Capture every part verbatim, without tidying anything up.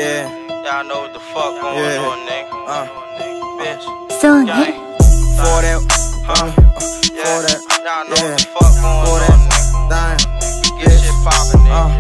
Yeah. Y'all know what the fuck going Yeah. on, nigga. Uh. Bitch. So Gang. For that. Uh. Huh? For Yeah. that. Y'all know Yeah. what the fuck going For on, that. nigga. Dying. Get shit poppin', nigga. Uh.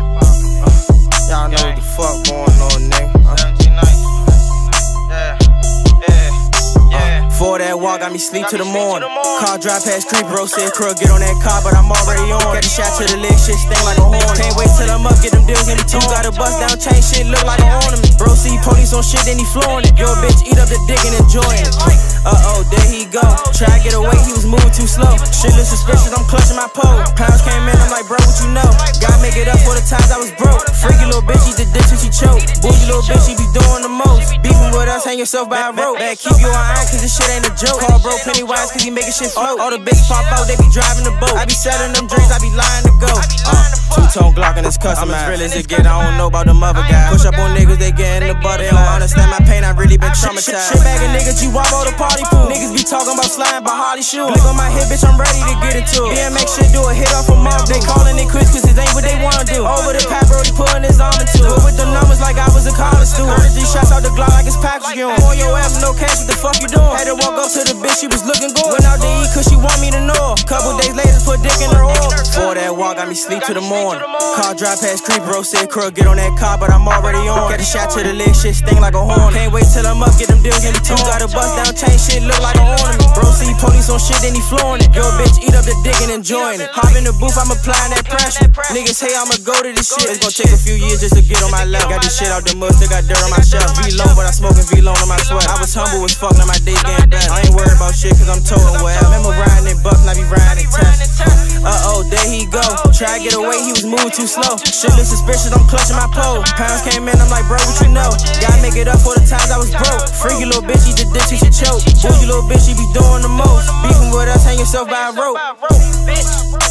Y'all know what the fuck going on, nigga. Uh. seventeen ninety. Yeah. Yeah. Yeah. For that walk, got me sleep Got to me the sleep to morning. the morning. Car drive past creep, bro said crook, get on that car, but I'm already on. Got the shot to the leg, shit sting like a horn. Can't wait till I'm up, get them deals in the two. Got a bust down chain, shit look like an ornament. Bro see police on shit, then he flooring it. Yo bitch eat up the dick and enjoying it. Uh oh, there he go. Try to get away, he was moving too slow. Shit look suspicious, I'm clutching my pole. Pounds came in, I'm like, bro, what you know? Gotta make it up for the times I was broke. Freaky little bitch, eat the dick till she choke. Bougie little bitch, she be doing the most. Beefing with us, hang yourself by a rope. Bad, keep you on iron, cause this shit ain't a joke. Call bro plenty wise, cause he making shit float. All the bitches pop out, they be driving the boat. I be selling them drinks, I be lying to go. Uh, two-tone Glock and it's custom. I'm as real as it get, I don't know about them other guys. Push up on niggas, they get in the butter. They don't understand my pain, I really been traumatized. Shit bagging niggas, you walk on the party pool. Niggas be talking about sliding by Harley shoes. Blick on my hip, bitch, I'm ready to get into it. B M X shit, do a hit off a mom. They calling it quits, cause it ain't what they wanna do. Over the pack, bro, he pulling his arm into it. With the numbers like I was a college student. Heard three shots out the Glock like it's packed you on. On your ass, no cash, what the fuck you doing? Had to walk up to the bitch, she was looking good. Went out to eat, cause she want me to know. Couple days later, put dick in her oil. For that walk, got me sleep to the morning. Car drive past creep, bro said crook, get on that car, but I'm already on. Got a shot to the leg, shit sting like a horn. Can't wait till I'm up, get them deals in the two. Got a bust down chain, shit look like an ornament. Bro see police on shit, then he flooring it. Yo bitch eat up the dick and enjoying it. Hop in the booth, I'm applying that pressure. Niggas say I'ma go to this shit. It's gon' take a few years just to get on my level. Got this shit out the mud, still got dirt on my shelf. V-low, but I smoking V-low on my sweat. I was humble as fuck, now my days getting better. I ain't worried about shit, cause I'm toting well. Remember riding in bucks, now be riding in test. Uh oh, there he go. Try to get away, he was moving too slow. Shit look suspicious, I'm clutching my pole. Pounds came in, I'm like, bro, what you know? Gotta make it up for the times I was broke. Freaky little bitch, eat the dick till she choke. Bougie little bitch, she be doing the most. Beefing with us, hang yourself by a rope.